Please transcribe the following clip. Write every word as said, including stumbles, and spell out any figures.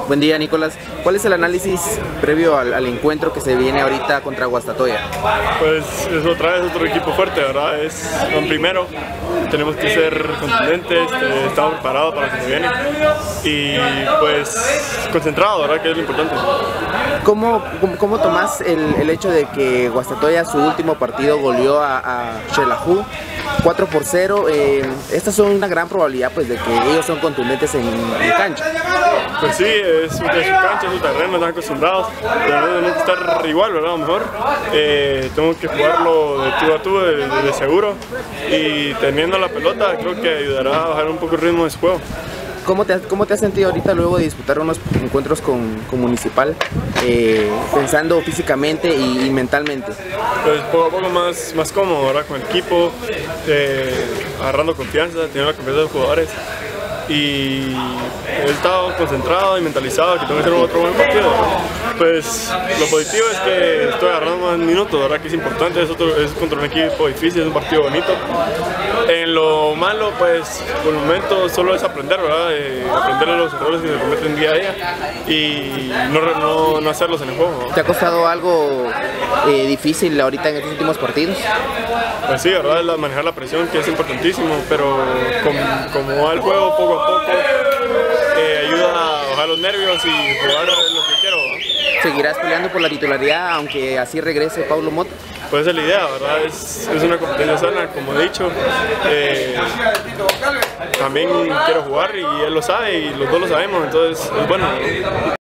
Buen día, Nicolás. ¿Cuál es el análisis previo al, al encuentro que se viene ahorita contra Guastatoya? Pues es otra vez otro equipo fuerte, ¿verdad? Es un primero, tenemos que ser contundentes, este, estamos preparados para lo que se viene y pues concentrados, ¿verdad? Que es lo importante. ¿Cómo, cómo, cómo tomás el, el hecho de que Guastatoya su último partido goleó a, a Xelajú cuatro por cero? Eh, estas son una gran probabilidad pues de que ellos son contundentes en, en cancha. Pues sí, es su, es su cancha, es su terreno, están acostumbrados, pero tenemos que estar igual, ¿verdad? A lo mejor eh, tengo que jugarlo de tú a tú, de, de, de seguro, y teniendo la pelota creo que ayudará a bajar un poco el ritmo de su juego. ¿Cómo te, has, ¿Cómo te has sentido ahorita luego de disputar unos encuentros con, con Municipal, eh, pensando físicamente y, y mentalmente? Pues poco a poco más, más cómodo, ¿verdad? Con el equipo, eh, agarrando confianza, teniendo la confianza de los jugadores. Y he estado concentrado y mentalizado que tengo que hacer otro buen partido. Pues lo positivo es que estoy agarrando más minutos, ¿verdad? Que es importante, es, otro, es contra un equipo difícil, es un partido bonito. En lo malo, pues por el momento solo es aprender, ¿verdad? Eh, aprender de los errores que se cometen día a día y no, no, no hacerlos en el juego, ¿no? ¿Te ha costado algo eh, difícil ahorita en estos últimos partidos? Pues sí, ¿verdad? La, manejar la presión, que es importantísimo, pero como, como va el juego poco a poco, eh, ayuda a bajar los nervios y jugar lo que quiero, ¿no? ¿Seguirás peleando por la titularidad aunque así regrese Paulo Mota? Pues esa es la idea, ¿verdad? Es, es una competencia sana, como he dicho. Eh, también quiero jugar y él lo sabe y los dos lo sabemos, entonces es bueno, ¿no?